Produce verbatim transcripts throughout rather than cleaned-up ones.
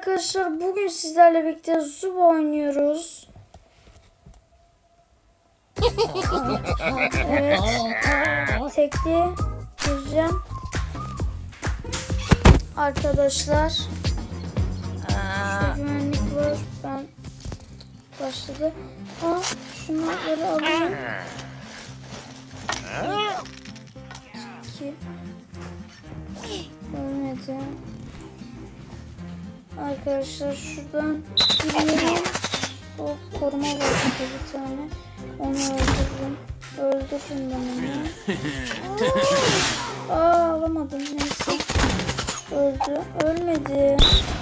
arkadaşlar, bugün sizlerle birlikte Zuba oynuyoruz. Evet. Tekli gireceğim. Arkadaşlar. Şurada güvenlik var. Ben başladı. Aa, şunları alayım. İki. Ölmedi. Arkadaşlar şuradan girelim. O koruma var bir tane. Onu öldürdüm. Öldürdüm ben onu. Aa, alamadım. Neyse. Öldü. Ölmedi.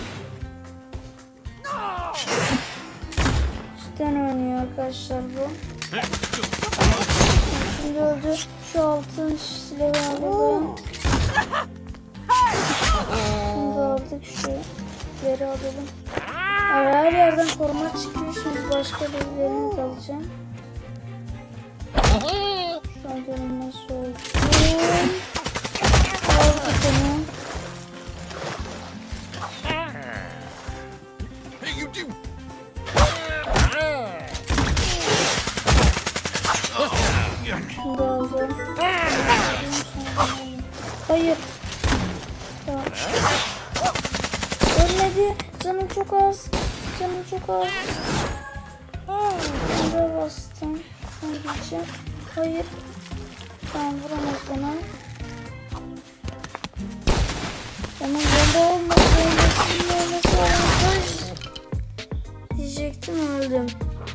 Cidden ölmüyor arkadaşlar bu. Şimdi öldü. Şu altın silahı alalım. Şimdi aldık, şu yeri alalım. Her yerden koruma çıkıyor. Şimdi başka birilerini de alacağım. Şu an durum nasıl oldu? Aldık onu. Şimdi aldım. Hayır. Tamam. Ölmedi. Canım çok az. Canım çok az. Şimdi bastım. Gideceğim. Hayır. Tamam, vuramaz bana. Onun bomba olmaz. Bombasının olması olmaz. Diyecektim, öldüm.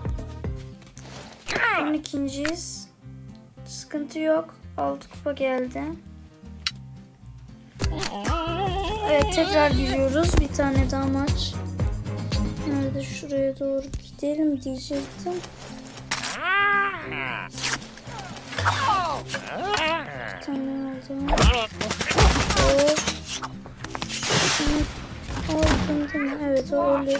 on ikinciyiz. Sıkıntı yok. altı kupa geldi. Evet, tekrar giriyoruz. Bir tane daha maç. Nerede? Şuraya doğru gidelim diyecektim. Bir tane aldım. Oh. Aldım değil mi? Evet, o ölür.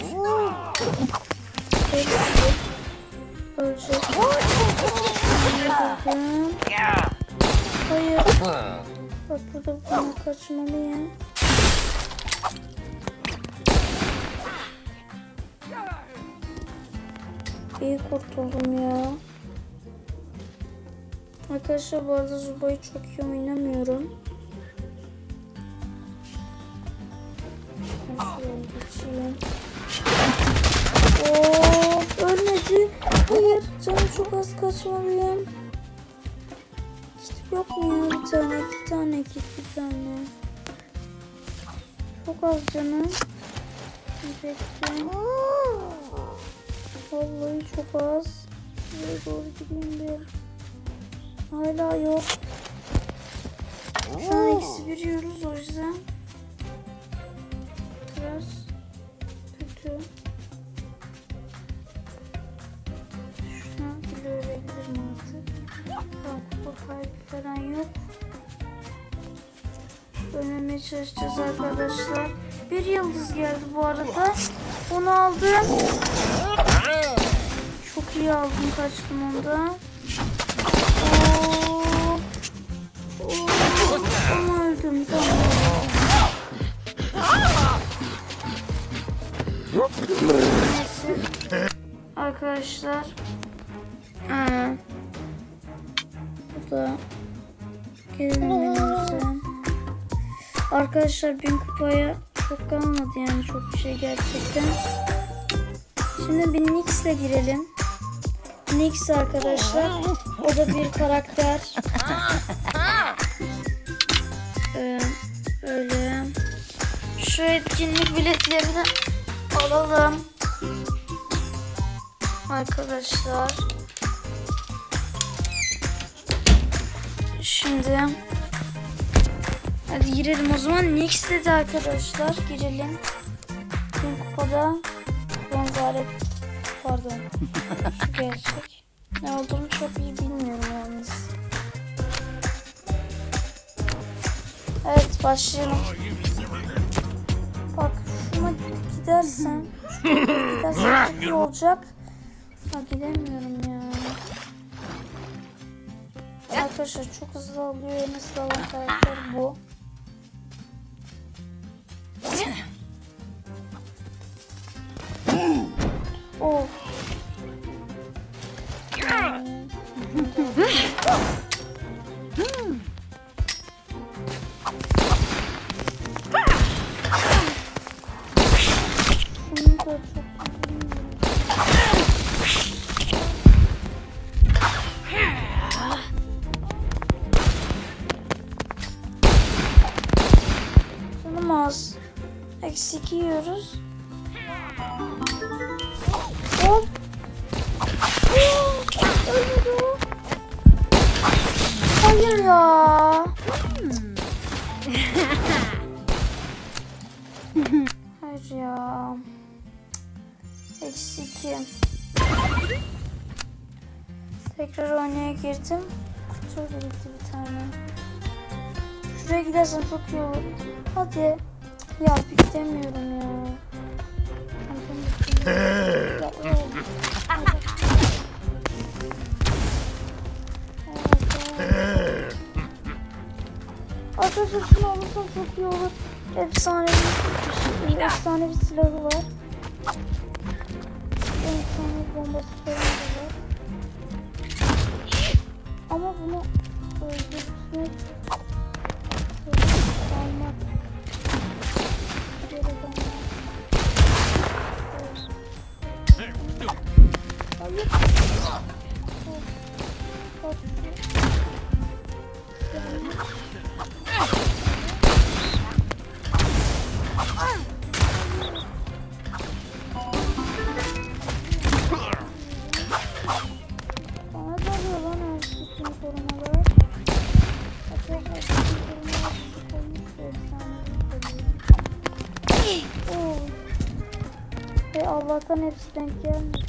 Ölecek. Öldürdüm. Hayır. Bak, burada bunu kaçmalıyım. İyi kurtuldum ya. Arkadaşlar, bu arada Zuba'yı çok iyi oynamıyorum. Geçeyim. Oo, ölmedi. Hayır, canım çok az, kaçmalıyım. Kit yok mu ya? Bir tane, iki tane kit, bir tane. Çok az canım. Bekleyin. Vallahi çok az. Buraya doğru gideyim bir. Hala yok. Şu an eksi bir yiyoruz, o yüzden biraz kötü. Şuna bile ölebilirim artık. Tamam, kupa kaybı falan yok. Ölmemeye çalışacağız arkadaşlar. Bir yıldız geldi bu arada. Onu aldım. Çok iyi aldım, kaçtım onda. Oo. Oo. Ama öldüm, tamam. Neyse. Arkadaşlar. Aa. Bu da gelelim önümüze. Arkadaşlar, bin kupaya çok kalmadı yani, çok bir şey gerçekten. Şimdi bir Nyx ile girelim. Nyx arkadaşlar, o da bir karakter. Ee, öyle. Şu etkinlik biletlerini alalım. Arkadaşlar. Şimdi hadi girelim o zaman. Nyx dedi arkadaşlar, girelim. Bir kupada benzaret, pardon. Şu gerçek. Ne olduğunu çok iyi bilmiyorum yalnız. Evet, başlayalım. Bak, şuna gidersen gidersen çok iyi olacak. Ha, gidemiyorum ya. Arkadaşlar, çok hızlı alıyor. En hızlı alan karakter. bu. Of. Şunu da çok canım az. Eksik yiyoruz. Hop. Hayır ya. Hayır ya. Eksi iki. Tekrar oynaya girdim. Kutuyla gitti bir tane. Şuraya gidersen çok iyi olur. Hadi. Ya beklemiyorum ya. Ya, oh. Arkadaşlar şunu alırsam çok iyi olur. Efsane bir, efsane bir silahı var. Efsane bir bombası falan da var. Ama bunu öldürmek almak hayır. Ve Allah'tan hepsi denk gelmedi.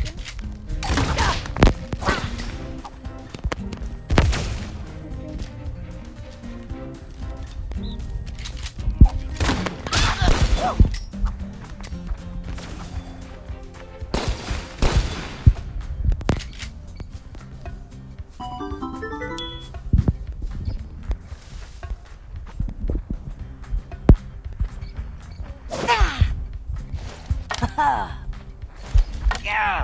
Yeah.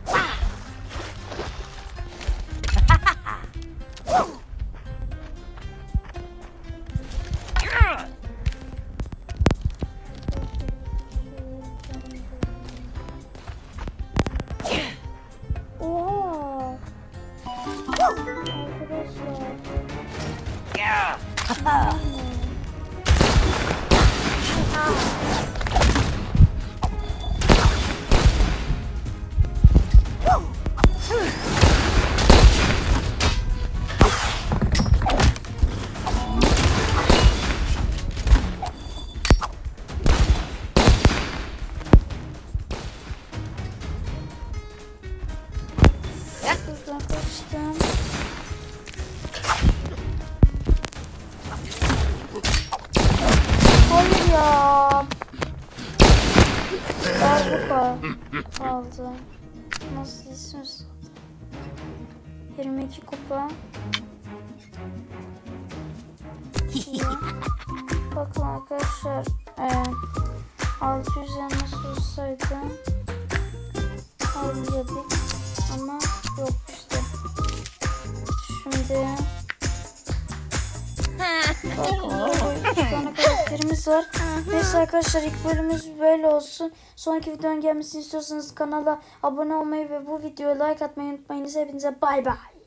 Oha! Arkadaşlar. Yeah. Buradan kaçtım. Hayır ya. Darbuka kaldı. Nasıl ismiz? yirmi iki kupa. Bakın arkadaşlar. E, altı yüz elmas olsaydı alıyorduk ama yok işte. Şimdi bakın üç tane karakterimiz var. Neyse arkadaşlar ilk bölümümüz böyle olsun. Sonraki videonun gelmesini istiyorsanız kanala abone olmayı ve bu videoya like atmayı unutmayınız. Hepinize bay bay.